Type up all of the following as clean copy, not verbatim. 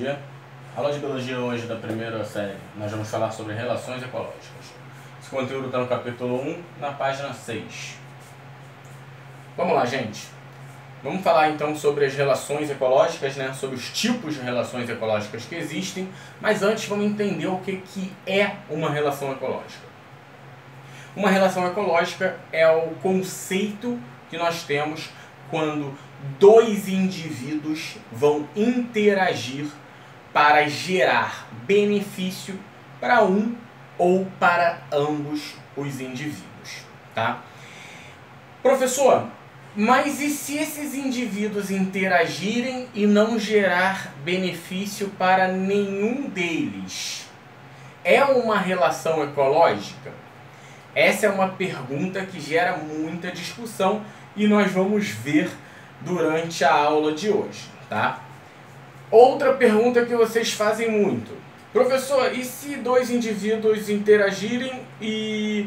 Aula de Biologia hoje da primeira série. Nós vamos falar sobre relações ecológicas. Esse conteúdo está no capítulo 1, na página 6. Vamos lá, gente. Vamos falar então sobre as relações ecológicas, né? Sobre os tipos de relações ecológicas que existem. Mas antes vamos entender o que é uma relação ecológica. Uma relação ecológica é o conceito que nós temos quando dois indivíduos vão interagir para gerar benefício para um ou para ambos os indivíduos, tá? Professor, mas e se esses indivíduos interagirem e não gerar benefício para nenhum deles? É uma relação ecológica? Essa é uma pergunta que gera muita discussão e nós vamos ver durante a aula de hoje, tá? Outra pergunta que vocês fazem muito: professor, e se dois indivíduos interagirem e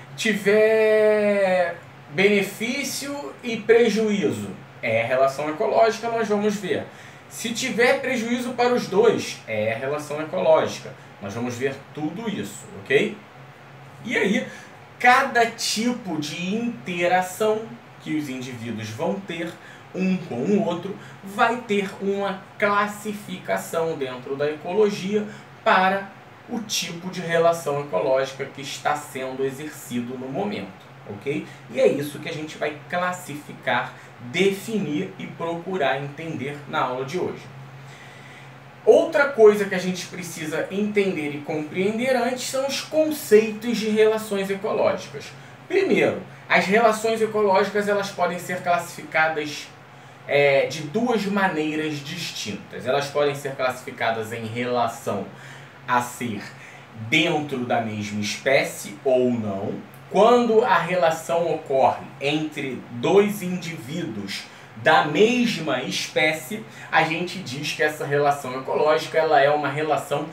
tiver benefício e prejuízo? É relação ecológica, nós vamos ver. Se tiver prejuízo para os dois, é relação ecológica. Nós vamos ver tudo isso, ok? E aí, cada tipo de interação que os indivíduos vão ter um com o outro vai ter uma classificação dentro da ecologia para o tipo de relação ecológica que está sendo exercido no momento, ok? E é isso que a gente vai classificar, definir e procurar entender na aula de hoje. Outra coisa que a gente precisa entender e compreender antes são os conceitos de relações ecológicas. Primeiro, as relações ecológicas elas podem ser classificadas de duas maneiras distintas. Elas podem ser classificadas em relação a ser dentro da mesma espécie ou não. Quando a relação ocorre entre dois indivíduos da mesma espécie, a gente diz que essa relação ecológica ela é uma relação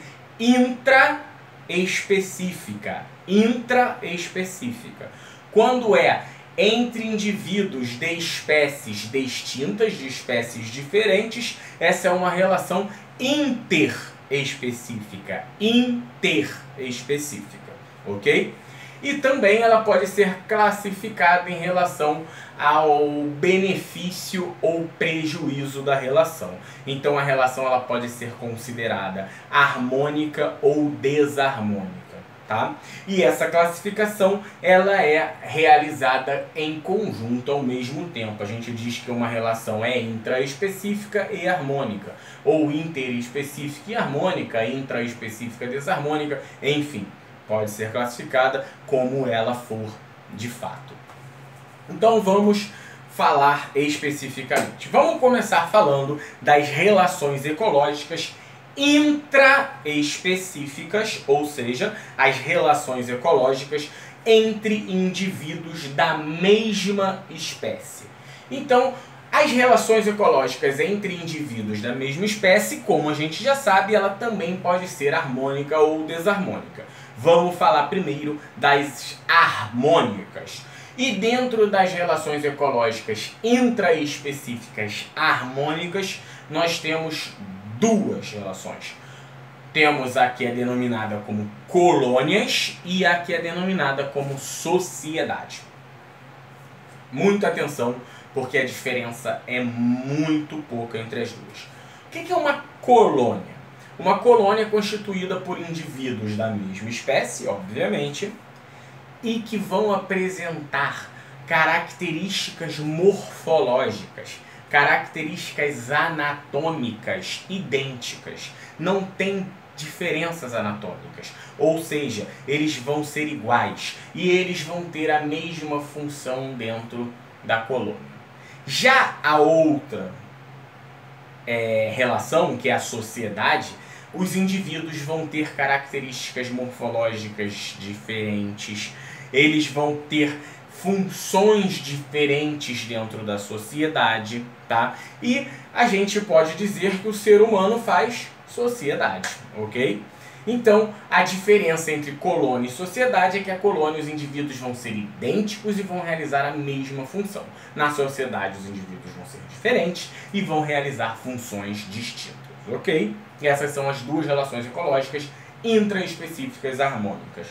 intraespecífica. Intraespecífica. Quando é entre indivíduos de espécies distintas, de espécies diferentes, essa é uma relação interespecífica. Interespecífica, ok? E também ela pode ser classificada em relação ao benefício ou prejuízo da relação. Então a relação ela pode ser considerada harmônica ou desarmônica, tá? E essa classificação ela é realizada em conjunto ao mesmo tempo. A gente diz que uma relação é intraespecífica e harmônica, ou interespecífica e harmônica, intraespecífica e desarmônica, enfim. Pode ser classificada como ela for de fato. Então vamos falar especificamente. Vamos começar falando das relações ecológicas intraespecíficas, ou seja, as relações ecológicas entre indivíduos da mesma espécie. Então, as relações ecológicas entre indivíduos da mesma espécie, como a gente já sabe, ela também pode ser harmônica ou desarmônica. Vamos falar primeiro das harmônicas. E dentro das relações ecológicas intraespecíficas harmônicas, nós temos duas relações. Temos a que é denominada como colônias e a que é denominada como sociedade. Muita atenção, porque a diferença é muito pouca entre as duas. O que é uma colônia? Uma colônia é constituída por indivíduos da mesma espécie, obviamente, e que vão apresentar características morfológicas, características anatômicas idênticas. Não tem diferenças anatômicas, ou seja, eles vão ser iguais e eles vão ter a mesma função dentro da colônia. Já a outra relação, que é a sociedade, os indivíduos vão ter características morfológicas diferentes, eles vão ter funções diferentes dentro da sociedade, tá? E a gente pode dizer que o ser humano faz sociedade, ok? Então, a diferença entre colônia e sociedade é que a colônia os indivíduos vão ser idênticos e vão realizar a mesma função. Na sociedade os indivíduos vão ser diferentes e vão realizar funções distintas, ok? E essas são as duas relações ecológicas intraespecíficas harmônicas.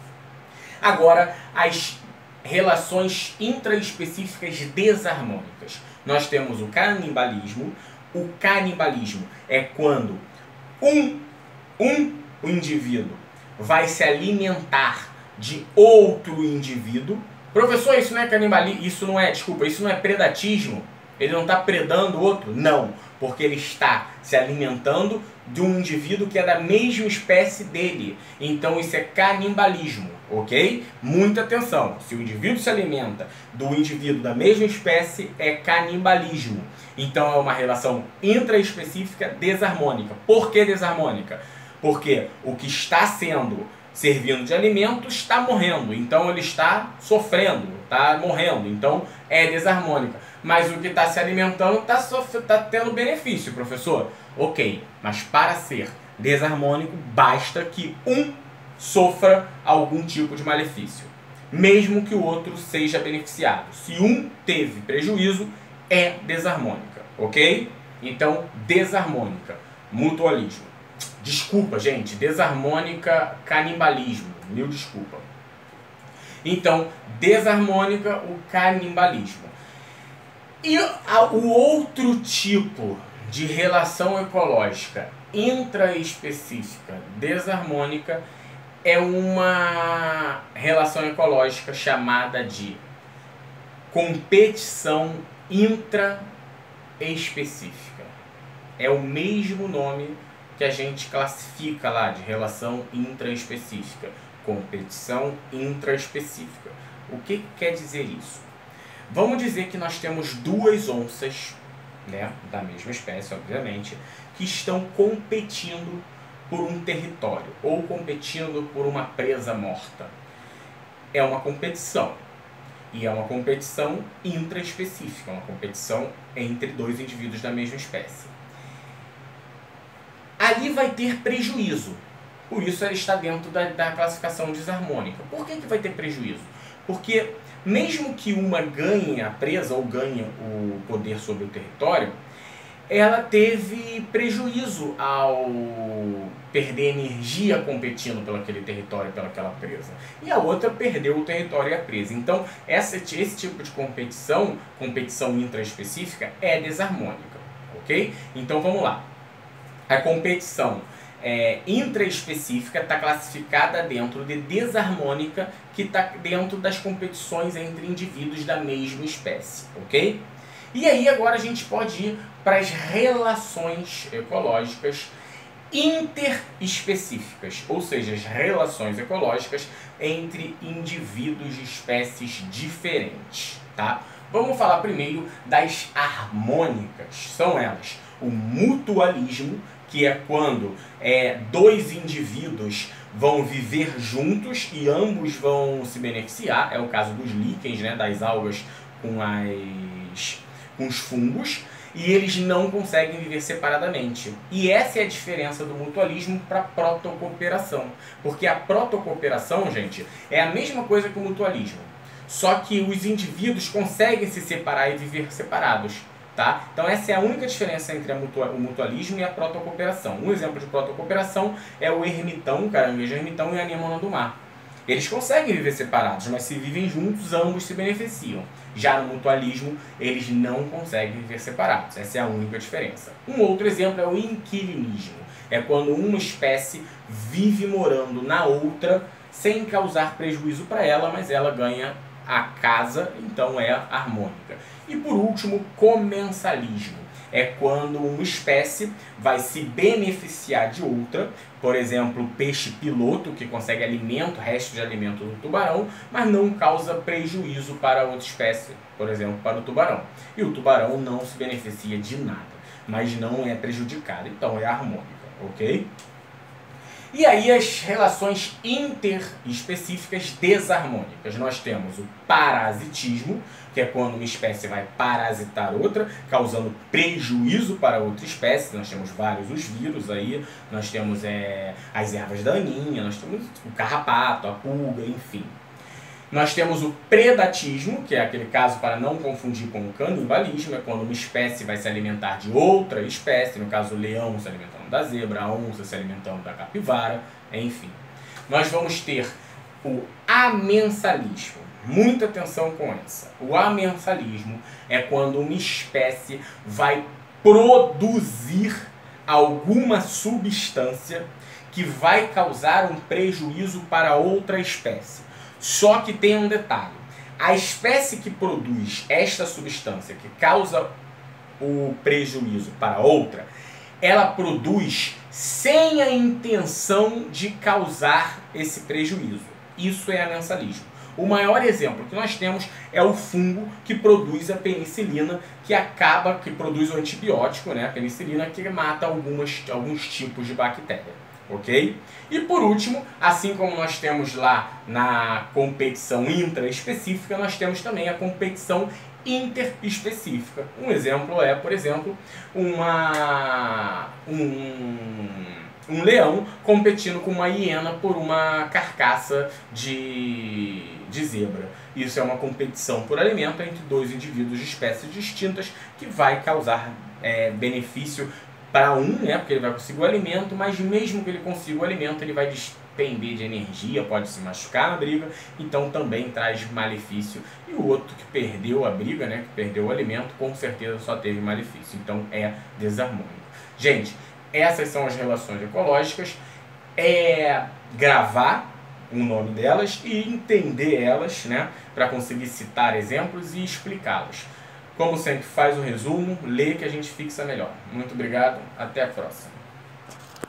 Agora, as relações intraespecíficas desarmônicas. Nós temos o canibalismo. O canibalismo é quando um indivíduo vai se alimentar de outro indivíduo. Professor, isso não é canibalismo? Isso não é predatismo? Ele não está predando o outro? Não, porque ele está se alimentando de um indivíduo que é da mesma espécie dele. Então isso é canibalismo, ok? Muita atenção. Se o indivíduo se alimenta do indivíduo da mesma espécie, é canibalismo. Então é uma relação intraespecífica desarmônica. Por que desarmônica? Porque o que está sendo servindo de alimento está morrendo. Então ele está sofrendo, está morrendo. Então é desarmônica. Mas o que está se alimentando está tendo benefício, professor. Ok, mas para ser desarmônico, basta que um sofra algum tipo de malefício, mesmo que o outro seja beneficiado. Se um teve prejuízo, é desarmônica, ok? Então, desarmônica, mutualismo. Desculpa, gente, desarmônica, canibalismo, mil desculpa. Então, desarmônica, o canibalismo. E o outro tipo de relação ecológica intraespecífica desarmônica é uma relação ecológica chamada de competição intraespecífica. É o mesmo nome que a gente classifica lá de relação intraespecífica. Competição intraespecífica. O que quer dizer isso? Vamos dizer que nós temos duas onças, né, da mesma espécie, obviamente, que estão competindo por um território ou competindo por uma presa morta. É uma competição. E é uma competição intraespecífica, uma competição entre dois indivíduos da mesma espécie. Ali vai ter prejuízo. Por isso ela está dentro da classificação desarmônica. Por que vai ter prejuízo? Porque mesmo que uma ganhe a presa ou ganhe o poder sobre o território, ela teve prejuízo ao perder energia competindo pelo aquele território, pelaquela presa. E a outra perdeu o território e a presa. Então, esse tipo de competição intraespecífica, é desarmônica, ok? Então, vamos lá. A competição intraespecífica está classificada dentro de desarmônica, que está dentro das competições entre indivíduos da mesma espécie, ok? E aí agora a gente pode ir para as relações ecológicas interespecíficas, ou seja, as relações ecológicas entre indivíduos de espécies diferentes, tá? Vamos falar primeiro das harmônicas. São elas o mutualismo, que é quando dois indivíduos vão viver juntos e ambos vão se beneficiar. É o caso dos líquens, né, das algas com os fungos, e eles não conseguem viver separadamente. E essa é a diferença do mutualismo para a protocooperação. Porque a protocooperação, gente, é a mesma coisa que o mutualismo. Só que os indivíduos conseguem se separar e viver separados. Tá? Então essa é a única diferença entre o mutualismo e a protocooperação. Um exemplo de protocooperação é o ermitão, o caranguejo ermitão e a anemona do mar. Eles conseguem viver separados, mas se vivem juntos, ambos se beneficiam. Já no mutualismo, eles não conseguem viver separados. Essa é a única diferença. Um outro exemplo é o inquilinismo. É quando uma espécie vive morando na outra sem causar prejuízo para ela, mas ela ganha a casa, então é harmônica. E por último, comensalismo. É quando uma espécie vai se beneficiar de outra, por exemplo, o peixe piloto, que consegue alimento, resto de alimento do tubarão, mas não causa prejuízo para outra espécie, por exemplo, para o tubarão. E o tubarão não se beneficia de nada, mas não é prejudicado, então é harmônica, ok? E aí as relações interespecíficas desarmônicas. Nós temos o parasitismo, que é quando uma espécie vai parasitar outra, causando prejuízo para outra espécie. Nós temos vários os vírus aí, nós temos as ervas daninhas, nós temos o carrapato, a pulga, enfim. Nós temos o predatismo, que é aquele caso para não confundir com o canibalismo, é quando uma espécie vai se alimentar de outra espécie, no caso o leão se alimentando da zebra, a onça se alimentando da capivara, enfim. Nós vamos ter o amensalismo. Muita atenção com essa. O amensalismo é quando uma espécie vai produzir alguma substância que vai causar um prejuízo para outra espécie. Só que tem um detalhe. A espécie que produz esta substância que causa o prejuízo para outra, ela produz sem a intenção de causar esse prejuízo. Isso é amensalismo. O maior exemplo que nós temos é o fungo que produz a penicilina, que produz o antibiótico, né, a penicilina, que mata alguns tipos de bactéria. Ok? E por último, assim como nós temos lá na competição intraespecífica, nós temos também a competição interespecífica. Um exemplo é, por exemplo, um leão competindo com uma hiena por uma carcaça de zebra. Isso é uma competição por alimento entre dois indivíduos de espécies distintas que vai causar benefício para um, né, porque ele vai conseguir o alimento, mas mesmo que ele consiga o alimento, ele vai despender de energia, pode se machucar na briga, então também traz malefício. E o outro que perdeu a briga, né, que perdeu o alimento, com certeza só teve malefício, então é desarmônico. Gente, essas são as relações ecológicas, gravar o nome delas e entender elas, né, para conseguir citar exemplos e explicá-las. Como sempre, faz o resumo, lê que a gente fixa melhor. Muito obrigado, até a próxima.